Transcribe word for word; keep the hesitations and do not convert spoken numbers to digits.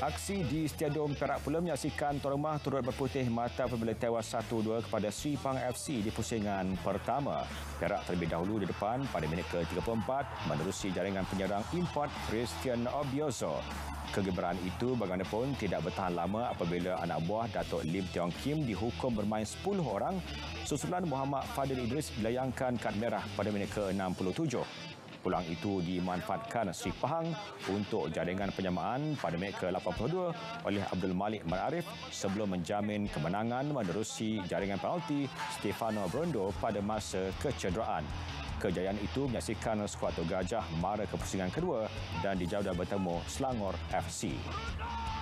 Aksi di Stadium Perak pula menyaksikan tuan rumah turut berputih mata apabila tewas satu dua kepada Sri Pang F C di pusingan pertama. Perak terlebih dahulu di depan pada minit ke tiga puluh empat menerusi jaringan penyerang import Christian Obiozo. Kegembiraan itu bagaimanapun tidak bertahan lama apabila anak buah Datuk Lim Tiong Kim dihukum bermain sepuluh orang susulan Muhammad Fadil Idris dilayangkan kad merah pada minit ke enam puluh tujuh. Peluang itu dimanfaatkan Sri Pahang untuk jaringan penyamaan pada minit ke lapan puluh dua oleh Abdul Malik Mararif sebelum menjamin kemenangan menerusi jaringan penalti Stefano Brondo pada masa kecederaan. Kejayaan itu menyaksikan skuad Tok Gajah mara ke pusingan kedua dan dijauh bertemu Selangor F C.